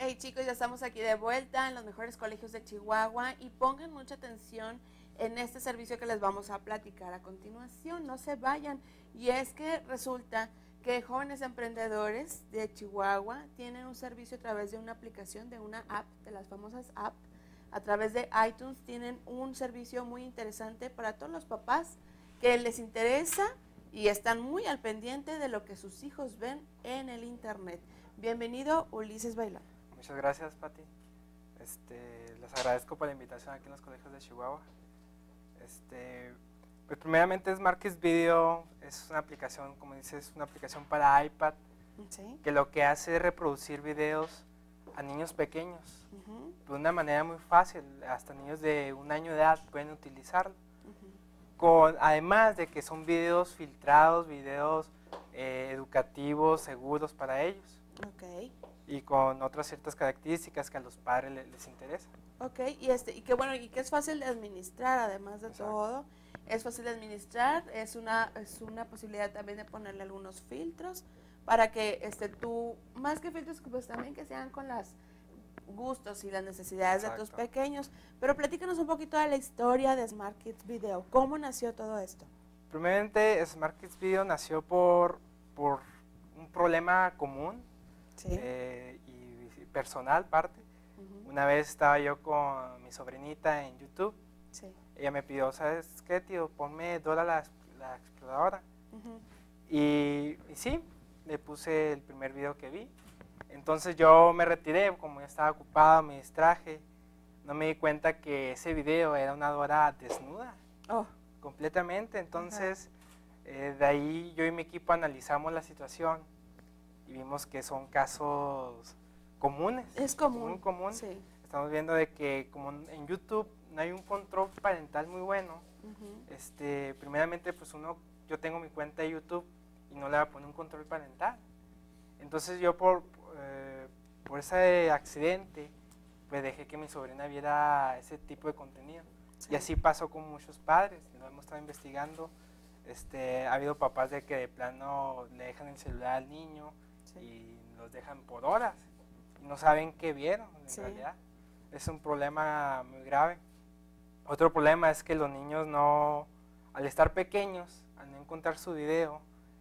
Hey chicos, ya estamos aquí de vuelta en los mejores colegios de Chihuahua y pongan mucha atención en este servicio que les vamos a platicar a continuación, no se vayan. Y es que resulta que jóvenes emprendedores de Chihuahua tienen un servicio a través de una aplicación, de una app, de las famosas apps, a través de iTunes. Tienen un servicio muy interesante para todos los papás que les interesa y están muy al pendiente de lo que sus hijos ven en el internet. Bienvenido, Ulises Bailón. Muchas gracias, Pati. Les agradezco por la invitación aquí en los colegios de Chihuahua. Pues primeramente Smart Kids Video es una aplicación, como dices, una aplicación para iPad, ¿Sí? que lo que hace es reproducir videos a niños pequeños, de una manera muy fácil. Hasta niños de 1 año de edad pueden utilizarlo. Además de que son videos filtrados, videos educativos, seguros para ellos. Okay. Y con otras ciertas características que a los padres les interesan. Ok, y que bueno, y que es fácil de administrar, además de Exacto. todo. Es fácil de administrar, es una posibilidad también de ponerle algunos filtros para que tú, más que filtros, pues también que sean con los gustos y las necesidades Exacto. de tus pequeños. Pero platícanos un poquito de la historia de Smart Kids Video. ¿Cómo nació todo esto? Primeramente, Smart Kids Video nació por un problema común. Sí. Y personal parte. Una vez estaba yo con mi sobrinita en YouTube. Sí. Ella me pidió, ¿sabes qué, tío? Ponme Dora la exploradora. Y sí, le puse el primer video que vi. Entonces yo me retiré, como ya estaba ocupado, me distraje. No me di cuenta que ese video era una Dora desnuda. Oh. Completamente. Entonces, de ahí yo y mi equipo analizamos la situación y vimos que son casos comunes. Es común. Común. Sí. Estamos viendo de que como en YouTube no hay un control parental muy bueno, primeramente pues yo tengo mi cuenta de YouTube y no le voy a poner un control parental. Entonces yo por ese accidente pues dejé que mi sobrina viera ese tipo de contenido. Sí. Y así pasó con muchos padres, lo hemos estado investigando. Ha habido papás de que de plano le dejan el celular al niño. Sí. Y los dejan por horas y no saben qué vieron en sí. realidad. Es un problema muy grave. Otro problema es que los niños al estar pequeños, al no encontrar su video,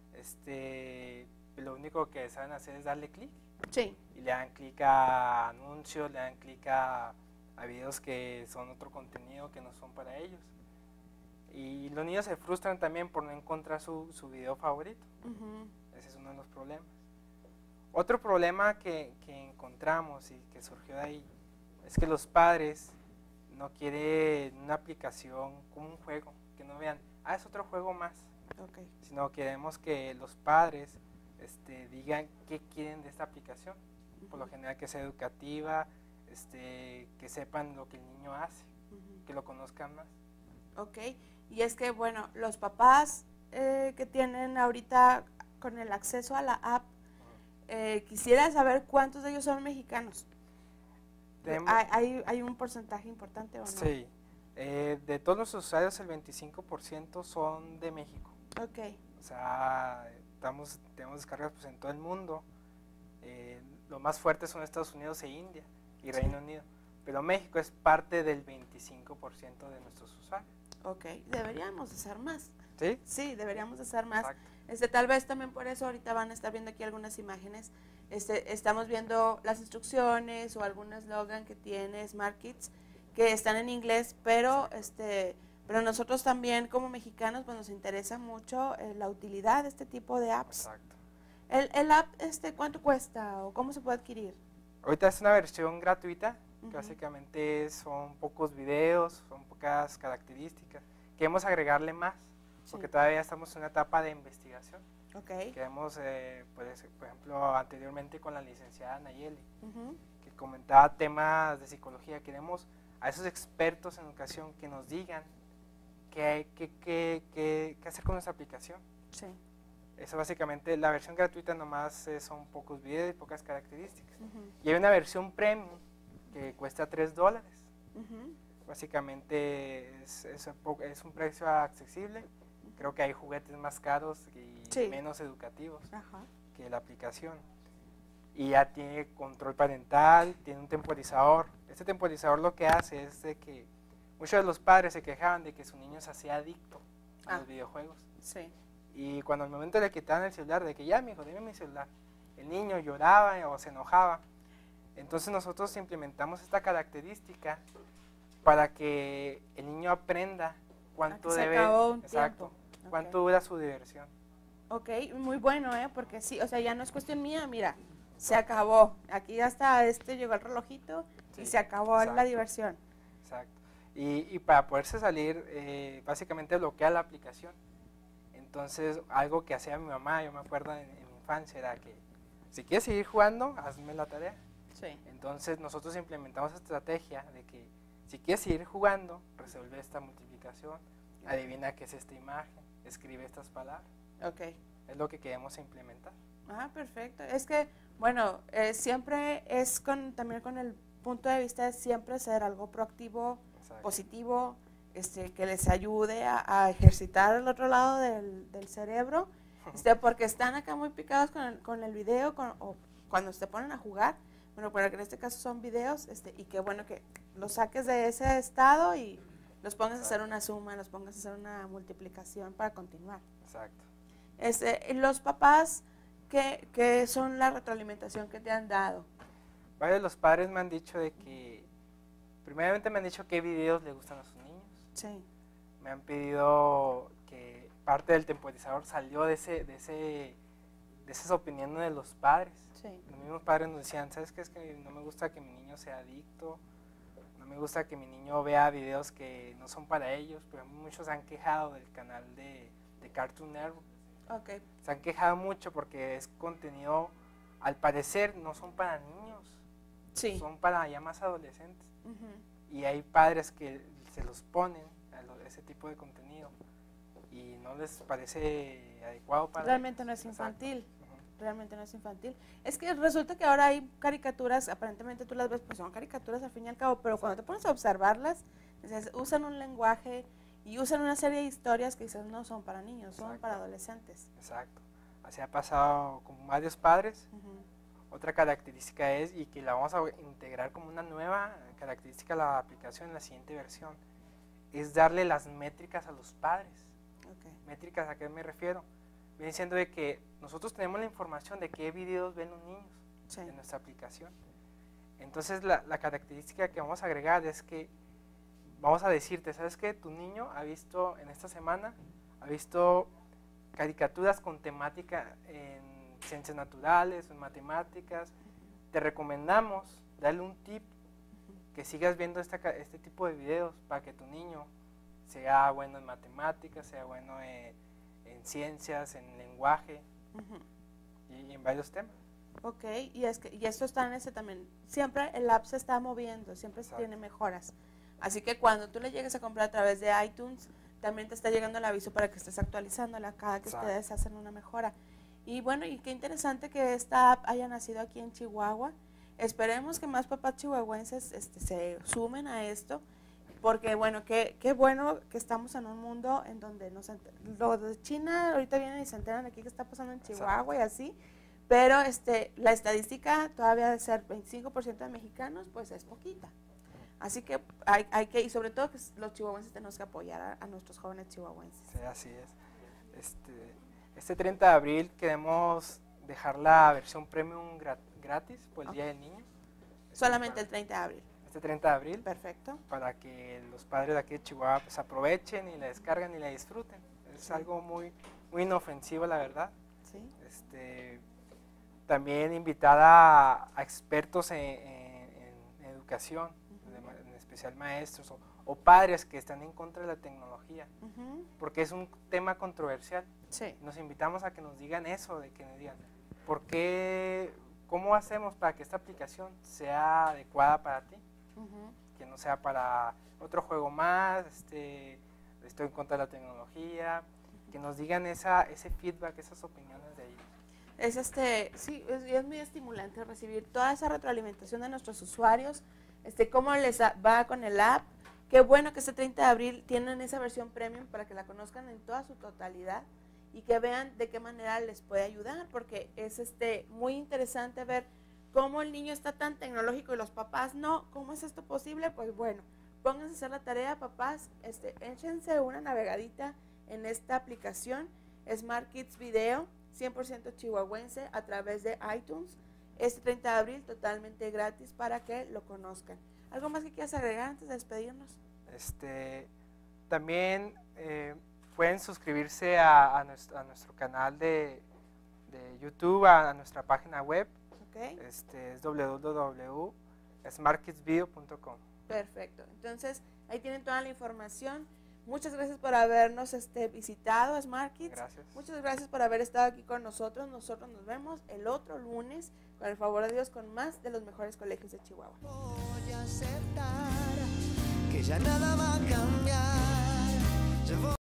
lo único que saben hacer es darle clic. Sí. Y le dan clic a anuncios, le dan clic a videos que son otro contenido que no son para ellos. Y los niños se frustran también por no encontrar su video favorito. Ese es uno de los problemas. Otro problema que encontramos y que surgió de ahí es que los padres no quieren una aplicación como un juego, que no vean, es otro juego más, okay. Sino queremos que los padres digan qué quieren de esta aplicación, por lo general que sea educativa, que sepan lo que el niño hace, que lo conozcan más. Ok, y es que bueno, los papás que tienen ahorita con el acceso a la app, quisiera saber cuántos de ellos son mexicanos. ¿Hay un porcentaje importante o no? Sí, de todos los usuarios el 25% son de México. Ok. O sea, tenemos descargas pues, en todo el mundo. Lo más fuerte son Estados Unidos e India y sí. Reino Unido. Pero México es parte del 25% de nuestros usuarios. Ok, deberíamos de ser más. ¿Sí? Sí, deberíamos de ser más. Exacto. Tal vez también por eso ahorita van a estar viendo aquí algunas imágenes. Estamos viendo las instrucciones o algún eslogan que tiene Smart Kids que están en inglés, pero pero nosotros también como mexicanos pues nos interesa mucho la utilidad de este tipo de apps. Exacto. ¿El app ¿cuánto cuesta o cómo se puede adquirir? Ahorita es una versión gratuita, que básicamente son pocos videos, son pocas características. Queremos agregarle más, porque todavía estamos en una etapa de investigación. Okay. Queremos, por ejemplo, anteriormente con la licenciada Nayeli, que comentaba temas de psicología. Queremos a esos expertos en educación que nos digan qué hacer con nuestra aplicación. Sí. Eso básicamente, la versión gratuita nomás son pocos videos y pocas características. Y hay una versión premium que cuesta $3. Básicamente es un precio accesible. Creo que hay juguetes más caros y menos educativos que la aplicación. y ya tiene control parental, tiene un temporizador. Este temporizador lo que hace es de que muchos de los padres se quejaban de que su niño se hacía adicto a los videojuegos. Sí. Y cuando al momento le quitaban el celular, de que ya, mijo, dime mi celular, el niño lloraba o se enojaba. Entonces nosotros implementamos esta característica para que el niño aprenda cuánto debe, exacto, cuánto dura su diversión. Ok, muy bueno, porque sí, o sea, ya no es cuestión mía, mira, se acabó. Aquí hasta llegó el relojito y se acabó la diversión. Exacto. Y para poderse salir, básicamente bloquea la aplicación. Entonces, algo que hacía mi mamá, yo me acuerdo en mi infancia, era que si quieres seguir jugando, hazme la tarea. Sí. Entonces, nosotros implementamos esta estrategia de que si quieres seguir jugando, resuelve esta multiplicación, adivina qué es esta imagen, escribe estas palabras. Ok. Es lo que queremos implementar. Ah, perfecto. Es que, bueno, siempre es también con el punto de vista de siempre ser algo proactivo, positivo, que les ayude a ejercitar el otro lado del cerebro, porque están acá muy picados con el video o cuando se ponen a jugar. Bueno, pero en este caso son videos, y qué bueno que los saques de ese estado y los pongas a hacer una suma, los pongas a hacer una multiplicación para continuar. Exacto. Los papás, ¿qué son la retroalimentación que te han dado? Varios de los padres me han dicho de que, primeramente me han dicho qué videos le gustan a sus niños. Sí. Me han pedido que parte del temporizador salió de esas opiniones de los padres. Sí. Los mismos padres nos decían, ¿sabes qué? Es que no me gusta que mi niño sea adicto, no me gusta que mi niño vea videos que no son para ellos, pero muchos se han quejado del canal de Cartoon Network. Okay. Se han quejado mucho porque es contenido, al parecer, no son para niños, sí. son para ya más adolescentes. Uh-huh. Y hay padres que se los ponen a ese tipo de contenido y no les parece adecuado para realmente ellos. No es infantil. Realmente no es infantil. Es que resulta que ahora hay caricaturas, aparentemente tú las ves, pues son caricaturas al fin y al cabo, pero cuando te pones a observarlas, usan un lenguaje y usan una serie de historias que quizás no son para niños, son para adolescentes. Exacto. Así ha pasado con varios padres. Otra característica es, y que la vamos a integrar como una nueva característica a la aplicación en la siguiente versión, es darle las métricas a los padres. Okay. ¿Métricas a qué me refiero? Viene siendo de que nosotros tenemos la información de qué videos ven los niños en nuestra aplicación. Entonces la característica que vamos a agregar es que vamos a decirte, ¿sabes qué? Tu niño ha visto en esta semana, ha visto caricaturas con temática en ciencias naturales, en matemáticas. Te recomendamos darle un tip, que sigas viendo este tipo de videos para que tu niño sea bueno en matemáticas, sea bueno en ciencias, en lenguaje y en varios temas. Ok, y esto está en ese también. Siempre el app se está moviendo, siempre se tiene mejoras. Así que cuando tú le llegues a comprar a través de iTunes, también te está llegando el aviso para que estés actualizándola cada que ustedes hacen una mejora. Y bueno, y qué interesante que esta app haya nacido aquí en Chihuahua. Esperemos que más papás chihuahuenses se sumen a esto, porque bueno, qué bueno que estamos en un mundo en donde lo de China ahorita vienen y se enteran aquí que está pasando en Chihuahua y así, pero la estadística todavía de ser 25% de mexicanos, pues es poquita. Así que hay que, y sobre todo que los chihuahuenses tenemos que apoyar a nuestros jóvenes chihuahuenses. Sí, así es. Este 30 de abril queremos dejar la versión premium gratis por el Día del Niño. Solamente el 30 de abril. Este 30 de abril. Perfecto. Para que los padres de aquí de Chihuahua pues aprovechen y la descarguen y la disfruten. Es algo muy, muy inofensivo, la verdad. Sí. También invitar a expertos en educación, en especial maestros o padres que están en contra de la tecnología, porque es un tema controversial. Sí. Nos invitamos a que nos digan eso, de que nos digan, ¿cómo hacemos para que esta aplicación sea adecuada para ti? Que no sea para otro juego más, estoy en contra de la tecnología, que nos digan ese feedback, esas opiniones de ellos. Sí, es muy estimulante recibir toda esa retroalimentación de nuestros usuarios, cómo les va con el app. Qué bueno que este 30 de abril tienen esa versión premium para que la conozcan en toda su totalidad y que vean de qué manera les puede ayudar, porque es muy interesante ver ¿Cómo el niño está tan tecnológico y los papás no? ¿Cómo es esto posible? Pues bueno, pónganse a hacer la tarea, papás, échense una navegadita en esta aplicación, Smart Kids Video, 100% chihuahuense, a través de iTunes, este 30 de abril, totalmente gratis para que lo conozcan. ¿Algo más que quieras agregar antes de despedirnos? También pueden suscribirse a nuestro canal de YouTube, a nuestra página web. Okay. Es www.smartkidsvideo.com. Perfecto. Entonces, ahí tienen toda la información. Muchas gracias por habernos visitado, Smart Kids. Gracias. Muchas gracias por haber estado aquí con nosotros. Nosotros nos vemos el otro lunes, con el favor de Dios, con más de los mejores colegios de Chihuahua. Voy a aceptar que ya nada va a cambiar.